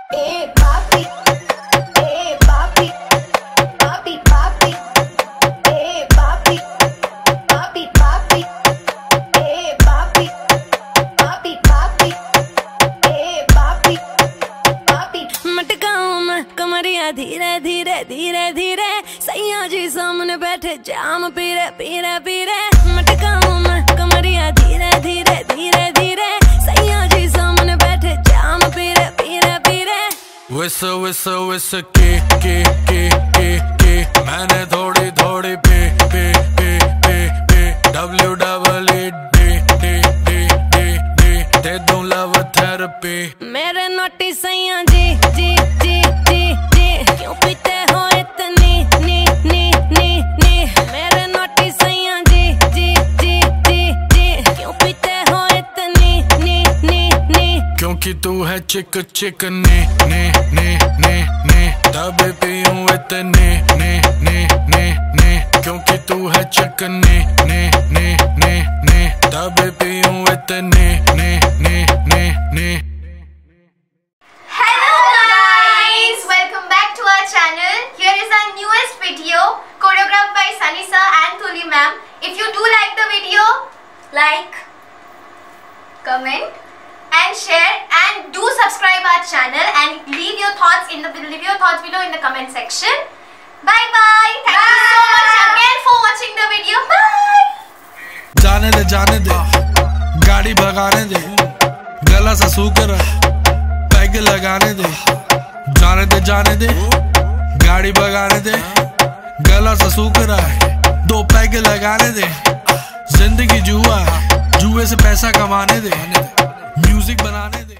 धीरे धीरे धीरे धीरे सैया जी सामने बैठे जाम पीरे पीरे पीरे मटकाऊं मैं कमरिया धीरे धीरे धीरे धीरे सैया जी सामने बैठे जाम पीरे पीरे पीरे। विस विस विस के मैंने थोड़ी थोड़ी पे दे दूं लव थेरेपी। मेरे नोटी सैया जी जी जी जी जी क्यों पीते हो इतनी नी नी नी नी। मेरे नोटी सैया जी जी जी जी जी क्यों पीते हो इतनी नी नी नी। क्योंकि तू है चिक चिक ने तभी पीऊं इतने ने क्योंकि तू है चिक ने तभी पीऊं इतने ने। Hello guys, welcome back to our channel. Here is our newest video choreographed by Sunny sir and Thuli ma'am. If you do like the video, like, comment and share, and do subscribe our channel and leave your thoughts below in the comment section. Bye bye. Thank you so much again for watching the video. Bye. जाने दे गाड़ी भगाने दे गला सा सूकर peg लगाने दे। जाने दे गाड़ी भगाने दे गला सा सूकर दो पैग लगाने दे। जिंदगी जुआ जुए से पैसा कमाने दे म्यूजिक बनाने दे।